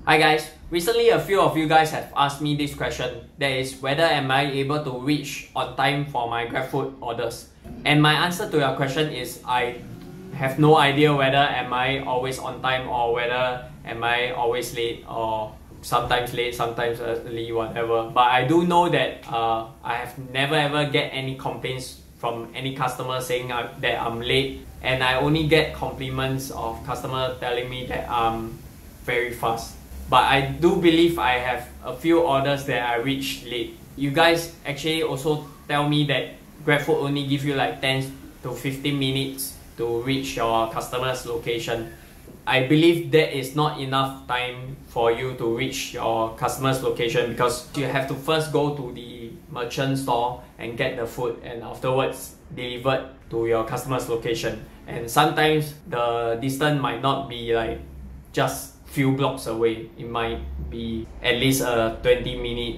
Hi guys, recently a few of you guys have asked me this question, that is whether am I able to reach on time for my GrabFood orders. And my answer to your question is I have no idea whether am I always on time or whether am I always late or sometimes late, sometimes early, whatever. But I do know that I have never ever get any complaints from any customer saying that I'm late, and I only get compliments of customer telling me that I'm very fast. But I do believe I have a few orders that I reach late. You guys actually also tell me that GrabFood only give you like 10 to 15 minutes to reach your customer's location. I believe that is not enough time for you to reach your customer's location, because you have to first go to the merchant store and get the food and afterwards delivered to your customer's location. And sometimes the distance might not be like just few blocks away. It might be at least a 20-minute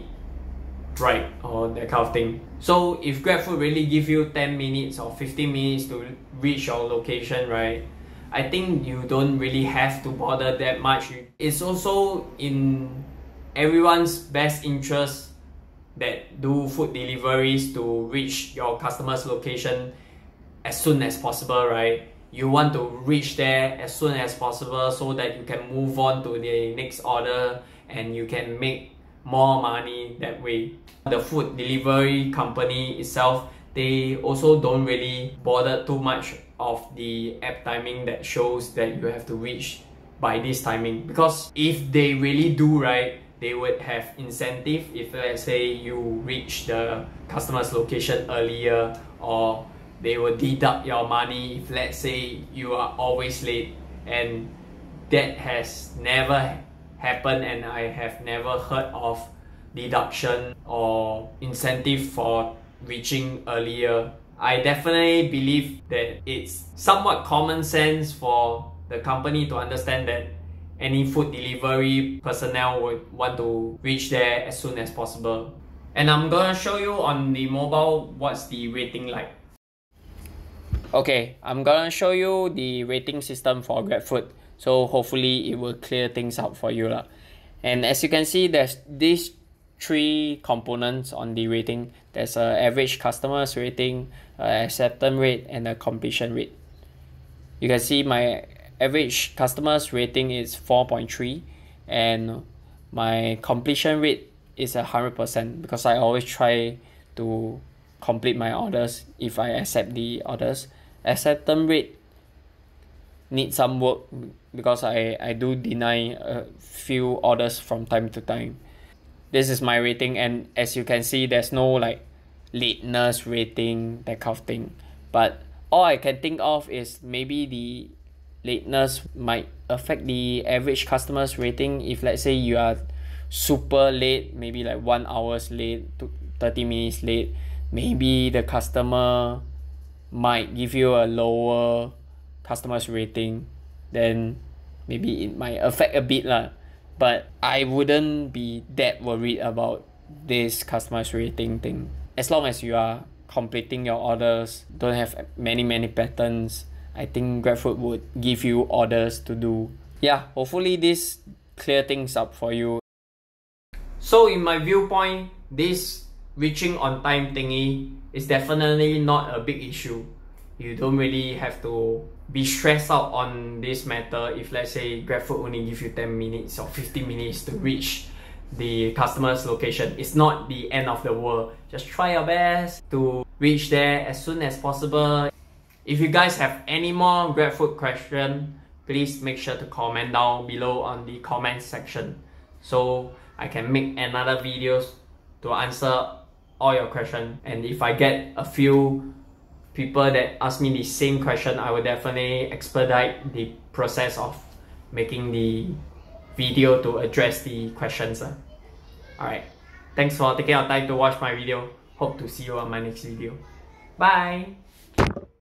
ride or that kind of thing. So if GrabFood really give you 10 minutes or 15 minutes to reach your location, right, I think you don't really have to bother that much. It's also in everyone's best interest that do food deliveries to reach your customer's location as soon as possible, right? You want to reach there as soon as possible so that you can move on to the next order and you can make more money that way. The food delivery company itself, they also don't really bother too much of the app timing that shows that you have to reach by this timing, because if they really do, right, they would have incentive if let's say you reach the customer's location earlier, or they will deduct your money if let's say you are always late. And that has never happened, and I have never heard of deduction or incentive for reaching earlier. I definitely believe that it's somewhat common sense for the company to understand that any food delivery personnel would want to reach there as soon as possible. And I'm gonna show you on the mobile what's the rating like. Okay, I'm gonna show you the rating system for GrabFood, so hopefully it will clear things out for you lah. And as you can see, there's these three components on the rating. There's a average customers rating, acceptance rate, and a completion rate. You can see my average customers rating is 4.3 and my completion rate is 100%, because I always try to complete my orders if I accept the orders. Acceptance rate needs some work because I do deny a few orders from time to time. This is my rating, and as you can see, there's no like lateness rating, that kind of thing. But all I can think of is maybe the lateness might affect the average customer's rating. If let's say you are super late, maybe like 1 hour late to 30 minutes late, maybe the customer might give you a lower customer's rating, then maybe it might affect a bit lah. But I wouldn't be that worried about this customer's rating thing. As long as you are completing your orders, don't have many patterns, I think GrabFood would give you orders to do. Yeah, hopefully this clear things up for you. So in my viewpoint, this reaching on time thingy is definitely not a big issue. You don't really have to be stressed out on this matter if let's say GrabFood only give you 10 minutes or 15 minutes to reach the customer's location. It's not the end of the world. Just try your best to reach there as soon as possible. If you guys have any more GrabFood question, please make sure to comment down below on the comment section so I can make another videos to answer all your questions. And if I get a few people that ask me the same question, I will definitely expedite the process of making the video to address the questions. Alright, thanks for taking your time to watch my video. Hope to see you on my next video. Bye!